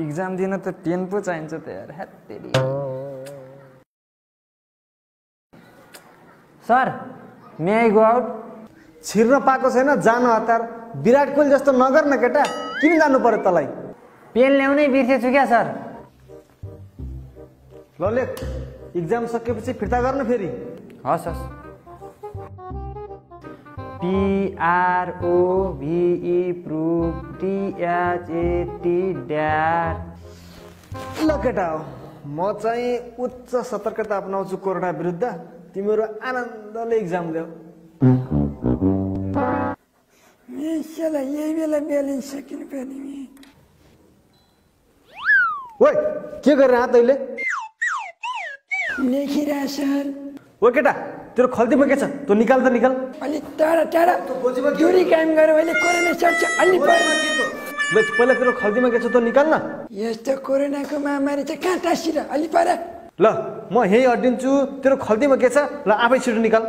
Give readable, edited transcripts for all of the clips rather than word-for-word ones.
Exam दिन त 10 पो चाहिन्छ त यार हेत्तेरी। Sir may I go out? छिर्न पाएको छैन जान हतार। विराट कोहली जस्तो नगर न केटा, किन जानु पर्यो तलाई? पेन ल्याउनै बिर्सेछु क्या सर। ल लेख, इक्जाम सकेपछि फिर्ता गर्न फेरि। हस् हस्। PROVE prove THAT that. ल केटा हो, म चाहिँ उच्च सतर्कता अपनाउँछु कोरोना विरुद्ध। तिमीहरू आनन्दले इक्जाम देऊ। यही बेला ब्यालेन्स सकिनु पर्ने। ओइ के गरिरह तैँले? लेखिरह सर। ओ केटा, तेरो खल्तीमा के छ? तँ निकाल त निकाल। अलि टाढा टाढा दूरी कायम गर, अहिले कोरोना सर्छ अलि पर। ल पहिला तेरो खल्तीमा के छ त निकाल न। यस्तो कोरोनाको महामारी चाहिँ कहाँ टाँसिर, अलि पर। ल म यही अडिन्छु, तेरो खल्तीमा के छ? ल आफै छिटो निकाल।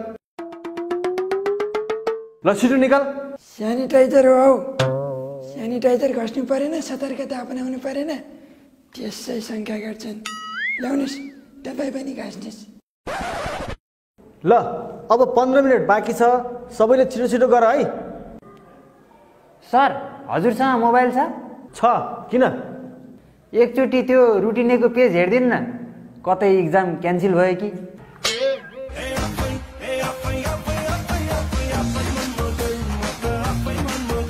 ल छिटो निकाल। सेनिटाइजर हो, सेनिटाइजर घस्नु परेन, सतर्कता अपनाउनु परेन, त्यसै शङ्का गर्छन्। ल्याउनुहोस्, तपाईँ पनि घस्नुहोस्। ल अब 15 मिनट बाँकी छ, सबैले छिटो छिटो गर है। सर हजुरसँग मोबाइल छ? किन? एकचोटि त्यो रुटिनेको पेज हेरिदिनु न, कतै इक्जाम क्यान्सिल भयो कि?